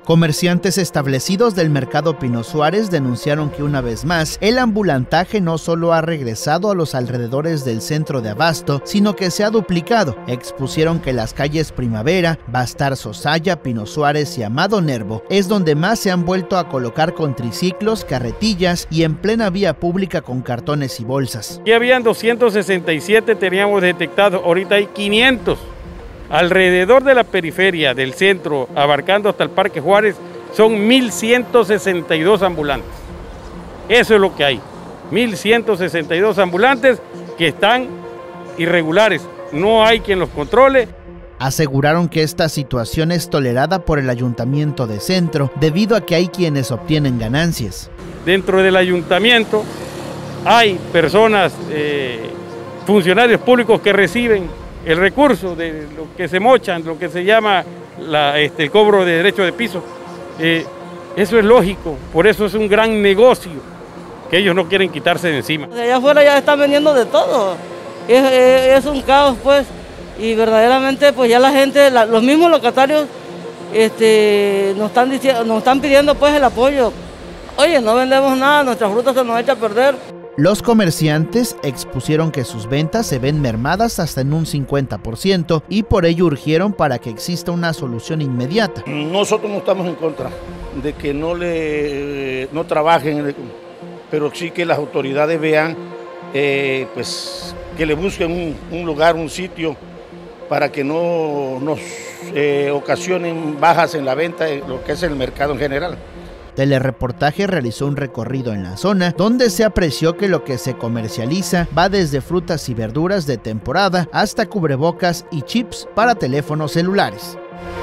Comerciantes establecidos del mercado Pino Suárez denunciaron que una vez más el ambulantaje no solo ha regresado a los alrededores del centro de abasto, sino que se ha duplicado. Expusieron que las calles Primavera, Bastar Sosaya, Pino Suárez y Amado Nervo es donde más se han vuelto a colocar con triciclos, carretillas y en plena vía pública con cartones y bolsas. Aquí habían 267, teníamos detectados, ahorita hay 500. Alrededor de la periferia del centro, abarcando hasta el Parque Juárez, son 1.162 ambulantes. Eso es lo que hay, 1.162 ambulantes que están irregulares, no hay quien los controle. Aseguraron que esta situación es tolerada por el Ayuntamiento de Centro debido a que hay quienes obtienen ganancias. Dentro del ayuntamiento hay personas, funcionarios públicos que reciben el recurso de lo que se mochan, lo que se llama el cobro de derecho de piso. Eso es lógico, por eso es un gran negocio que ellos no quieren quitarse de encima. De allá afuera ya están vendiendo de todo, es un caos pues, y verdaderamente pues ya la gente, los mismos locatarios nos están pidiendo pues el apoyo. Oye, no vendemos nada, nuestra fruta se nos echa a perder. Los comerciantes expusieron que sus ventas se ven mermadas hasta en un 50% y por ello urgieron para que exista una solución inmediata. Nosotros no estamos en contra de que no trabajen, pero sí que las autoridades vean, pues que le busquen un lugar, un sitio para que no nos ocasionen bajas en la venta de lo que es el mercado en general. Telereportaje realizó un recorrido en la zona donde se apreció que lo que se comercializa va desde frutas y verduras de temporada hasta cubrebocas y chips para teléfonos celulares.